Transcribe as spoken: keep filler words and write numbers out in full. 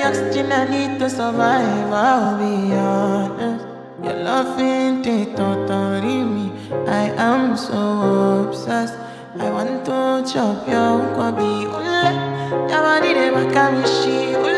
oxygen I need to survive, I'll be honest. Your love ain't it, totally me. I am so obsessed. I want to chop your kwabi ule. Yabadi de bakamishi ule.